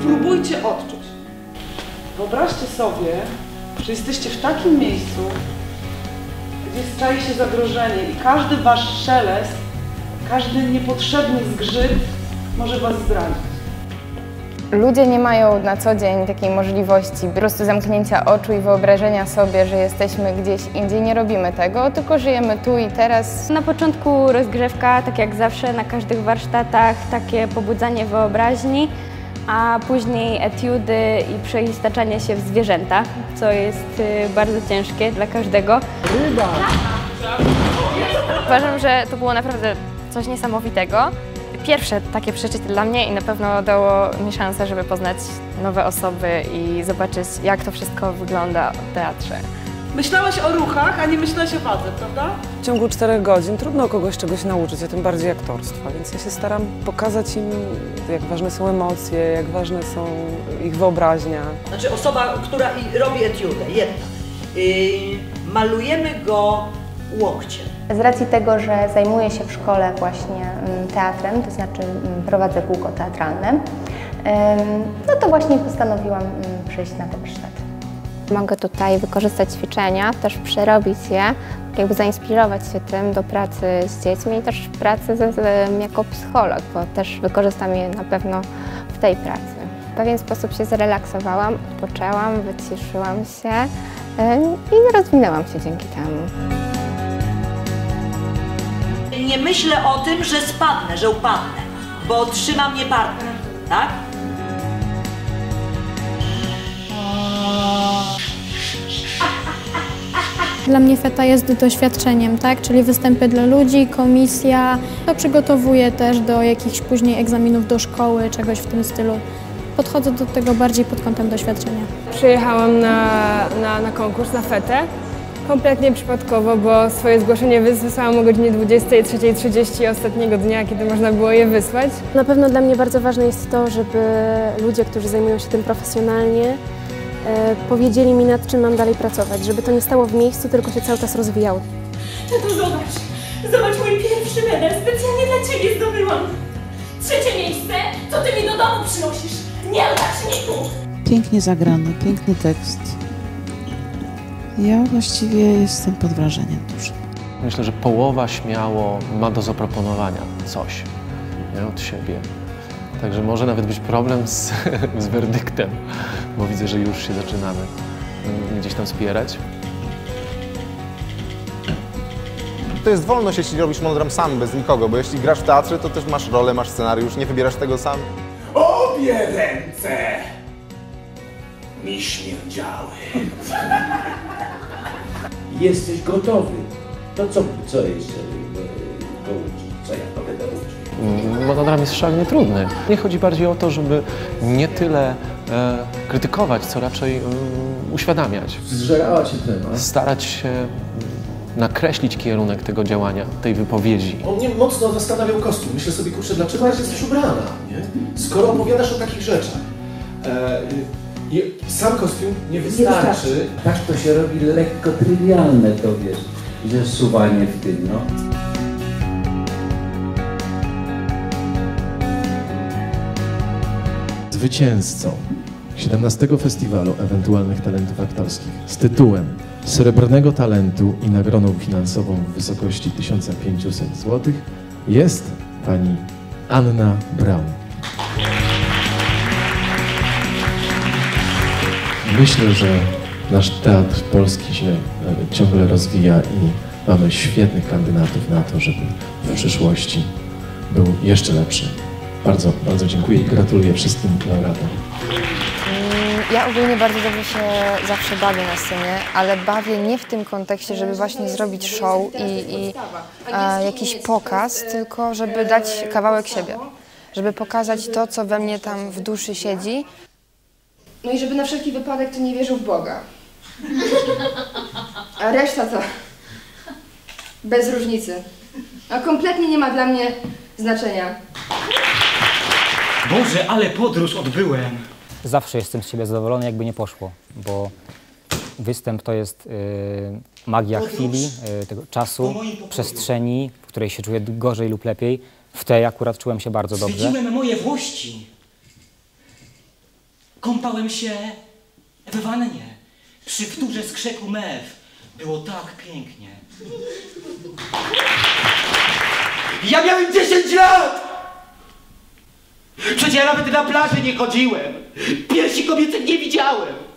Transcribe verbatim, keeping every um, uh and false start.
spróbujcie odczuć. Wyobraźcie sobie, że jesteście w takim miejscu, gdzie staje się zagrożenie i każdy wasz szelest, każdy niepotrzebny zgrzyt może was zdradzić. Ludzie nie mają na co dzień takiej możliwości po prostu zamknięcia oczu i wyobrażenia sobie, że jesteśmy gdzieś indziej. Nie robimy tego, tylko żyjemy tu i teraz. Na początku rozgrzewka, tak jak zawsze na każdych warsztatach, takie pobudzanie wyobraźni, a później etiudy i przeistaczanie się w zwierzęta, co jest bardzo ciężkie dla każdego. Uważam, że to było naprawdę coś niesamowitego. Pierwsze takie przeżycie dla mnie i na pewno dało mi szansę, żeby poznać nowe osoby i zobaczyć, jak to wszystko wygląda w teatrze. Myślałeś o ruchach, a nie myślałeś o wadze, prawda? W ciągu czterech godzin trudno kogoś czegoś nauczyć, a tym bardziej aktorstwa, więc ja się staram pokazać im, jak ważne są emocje, jak ważne są ich wyobraźnia. Znaczy osoba, która robi etiudę, jedna, yy, malujemy go łokciem. Z racji tego, że zajmuję się w szkole właśnie teatrem, to znaczy prowadzę kółko teatralne, no to właśnie postanowiłam przyjść na te warsztaty. Mogę tutaj wykorzystać ćwiczenia, też przerobić je, jakby zainspirować się tym do pracy z dziećmi i też pracy z, z, jako psycholog, bo też wykorzystam je na pewno w tej pracy. W pewien sposób się zrelaksowałam, odpoczęłam, wyciszyłam się i rozwinęłam się dzięki temu. Nie myślę o tym, że spadnę, że upadnę, bo trzyma mnie partner, tak? Dla mnie feta jest doświadczeniem, tak? Czyli występy dla ludzi, komisja. To przygotowuje też do jakichś później egzaminów do szkoły, czegoś w tym stylu. Podchodzę do tego bardziej pod kątem doświadczenia. Przyjechałam na, na, na konkurs, na fetę. Kompletnie przypadkowo, bo swoje zgłoszenie wysłałam o godzinie dwudziestej trzeciej trzydzieści ostatniego dnia, kiedy można było je wysłać. Na pewno dla mnie bardzo ważne jest to, żeby ludzie, którzy zajmują się tym profesjonalnie, e, powiedzieli mi, nad czym mam dalej pracować, żeby to nie stało w miejscu, tylko się cały czas rozwijało. No to zobacz, zobacz mój pierwszy medal, specjalnie dla Ciebie zdobyłam. Trzecie miejsce, co Ty mi do domu przynosisz? Nieudaczniku! Pięknie zagrany, piękny tekst. Ja właściwie jestem pod wrażeniem dużym. Myślę, że połowa śmiało ma do zaproponowania coś, nie, od siebie. Także może nawet być problem z, z werdyktem, bo widzę, że już się zaczynamy gdzieś tam spierać. To jest wolność, jeśli robisz monodram sam, bez nikogo, bo jeśli grasz w teatrze, to też masz rolę, masz scenariusz, nie wybierasz tego sam. Obie ręce mi śmierdziały. Jesteś gotowy. To co, co jeszcze go uczyć? Co ja to będę uczyć? Monodram jest szalenie trudny. Nie chodzi bardziej o to, żeby nie tyle e, krytykować, co raczej e, uświadamiać. Zżerała cię temat. Starać się nakreślić kierunek tego działania, tej wypowiedzi. On mnie mocno zastanawiał kostium. Myślę sobie, kurczę, dlaczego jesteś ubrana, nie? Skoro opowiadasz o takich rzeczach. E, I sam kostium nie wystarczy. nie wystarczy. Tak to się robi lekko trywialne, to wiesz, że suwanie w tym, no. Zwycięzcą siedemnastego Festiwalu Ewentualnych Talentów Aktorskich z tytułem Srebrnego Talentu i nagrodą finansową w wysokości tysiąc pięćset złotych jest pani Anna Braun. Myślę, że nasz teatr polski się ciągle rozwija i mamy świetnych kandydatów na to, żeby w przyszłości był jeszcze lepszy. Bardzo, bardzo dziękuję i gratuluję wszystkim laureatom. Ja ogólnie bardzo dobrze się zawsze bawię na scenie, ale bawię nie w tym kontekście, żeby właśnie zrobić show i, i e, jakiś pokaz, tylko żeby dać kawałek siebie. Żeby pokazać to, co we mnie tam w duszy siedzi. No i żeby na wszelki wypadek to nie wierzył w Boga. A reszta to bez różnicy. A kompletnie nie ma dla mnie znaczenia. Boże, ale podróż odbyłem! Zawsze jestem z siebie zadowolony, jakby nie poszło, bo występ to jest y, magia chwili, y, tego czasu, przestrzeni, w której się czuję gorzej lub lepiej. W tej akurat czułem się bardzo dobrze. Zwiedziłem moje włości. Kąpałem się w wannie. Przy wtórze skrzekł mew. Było tak pięknie. Ja miałem dziesięć lat! Przecież ja nawet na plaży nie chodziłem. Piersi kobiecych nie widziałem.